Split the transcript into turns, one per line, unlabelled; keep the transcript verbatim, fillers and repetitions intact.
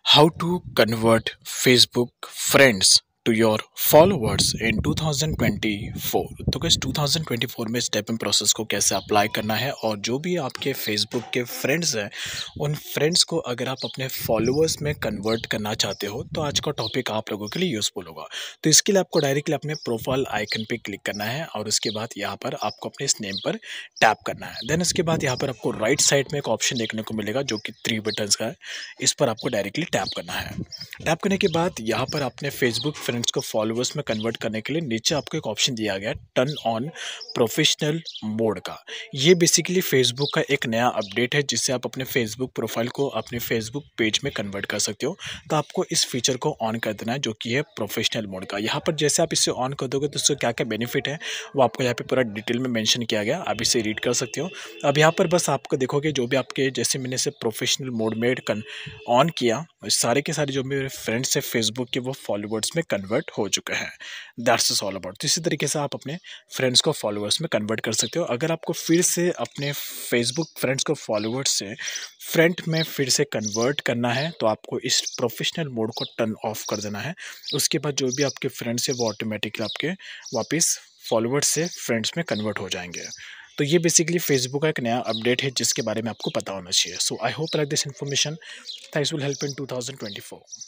How to convert Facebook friends to your followers in two thousand twenty four. तो guys two thousand twenty four में step and process को कैसे apply करना है और जो भी आपके फेसबुक के फ्रेंड्स हैं उन फ्रेंड्स को अगर आप अपने फॉलोअर्स में कन्वर्ट करना चाहते हो तो आज का टॉपिक आप लोगों के लिए यूज़फुल होगा। तो इसके लिए आपको डायरेक्टली अपने प्रोफाइल आइकन पे क्लिक करना है और उसके बाद यहाँ पर आपको अपने इस नेम पर टैप करना है। देन उसके बाद यहाँ पर आपको राइट साइड में एक ऑप्शन देखने को मिलेगा जो कि थ्री बटन्स का है। इस पर आपको डायरेक्टली टैप करना है। टैप करने के बाद यहाँ पर अपने फेसबुक फ्रेंड्स को फॉलोअर्स में कन्वर्ट करने के लिए नीचे आपको एक ऑप्शन दिया गया है टर्न ऑन प्रोफेशनल मोड का। ये बेसिकली फेसबुक का एक नया अपडेट है जिससे आप अपने फेसबुक प्रोफाइल को अपने फेसबुक पेज में कन्वर्ट कर सकते हो। तो आपको इस फीचर को ऑन कर देना है जो कि है प्रोफेशनल मोड का। यहाँ पर जैसे आप इसे ऑन कर दोगे तो इससे क्या क्या बेनिफिट है वो आपको यहाँ पे पूरा डिटेल में मेंशन किया गया, आप इसे रीड कर सकते हो। अब यहाँ पर बस आपको देखोगे जो भी आपके जैसे मैंने से प्रोफेशनल मोड में कन ऑन किया सारे के सारे जो मेरे फ्रेंड्स हैं फेसबुक के वो फॉलोअर्स में कन्वर्ट हो चुके हैं। That's is all about. तो इसी तरीके से आप अपने फ्रेंड्स को फॉलोअर्स में कन्वर्ट कर सकते हो। अगर आपको फिर से अपने फेसबुक फ्रेंड्स को फॉलोअर्स से फ्रेंड में फिर से कन्वर्ट करना है तो आपको इस प्रोफेशनल मोड को टर्न ऑफ कर देना है। उसके बाद जो भी आपके फ्रेंड्स हैं वो ऑटोमेटिकली आपके वापस फॉलोअर्स से फ्रेंड्स में कन्वर्ट हो जाएंगे। तो ये बेसिकली फेसबुक का एक नया अपडेट है जिसके बारे में आपको पता होना चाहिए। So I hope like this information, thanks will help in two thousand twenty four.